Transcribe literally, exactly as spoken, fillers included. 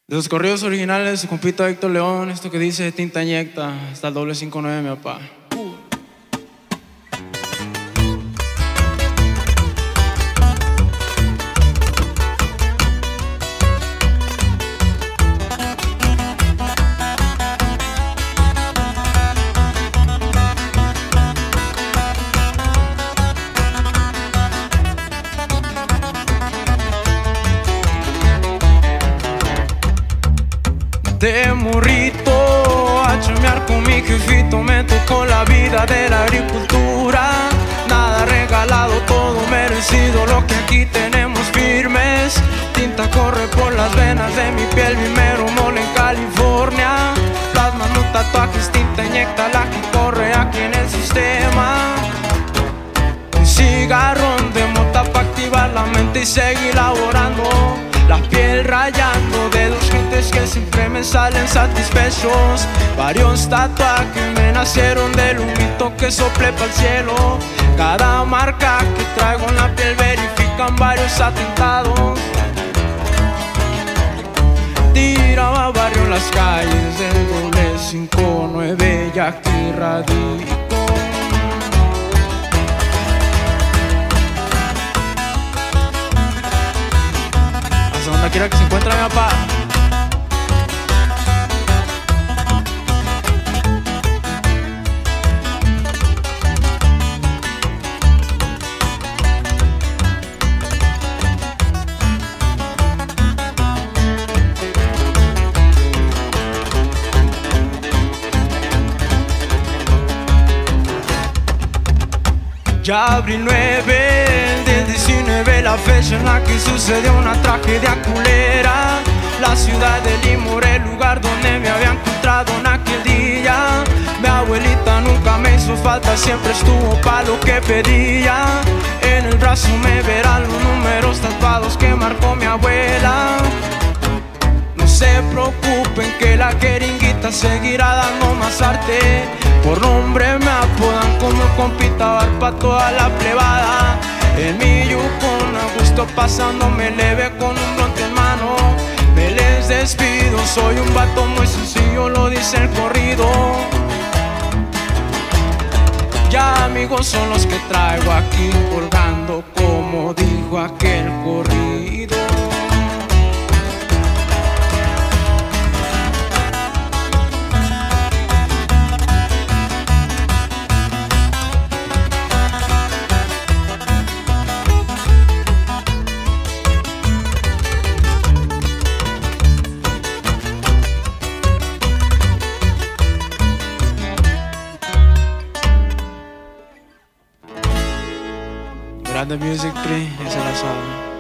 De los corridos originales, su compita Héctor León, esto que dice tinta inyecta, hasta el doble cinco nueve, mi papá. De morrito a chamear con mi jefito, me tocó la vida de la agricultura. Nada regalado, todo merecido, lo que aquí tenemos firmes. Tinta corre por las venas de mi piel, mi mero mole en California. Plasma, no tatuajes, tinta inyecta la que corre aquí en el sistema. Un cigarrón de mota para activar la mente y seguir laborando. La piel rayando, dedos gentes que siempre me salen satisfechos. Varios tatuajes me nacieron del humito que sople para el cielo. Cada marca que traigo en la piel verifican varios atentados. Tiraba barrio en las calles del doble cinco nueve y aquí radico. Donde quiera que se encuentre mi papá. Ya abril nueve del diecinueve, la fecha en la que sucedió una tragedia culera. La ciudad de Limor, el lugar donde me había encontrado en aquel día. Mi abuelita nunca me hizo falta, siempre estuvo pa' lo que pedía. En el brazo me verán los números tatuados que marcó mi abuela. No se preocupen que la jeringuita seguirá dando más arte. Por nombre me apodan como el compita bar pa' toda la plebada. En mi Yukon a gusto pasándome leve con un blonte en mano. Me les despido, soy un vato muy sencillo, lo dice el corrido. Ya amigos son los que traigo aquí colgando, como dijo aquel corrido. Grande Music Pri, esa la sabe.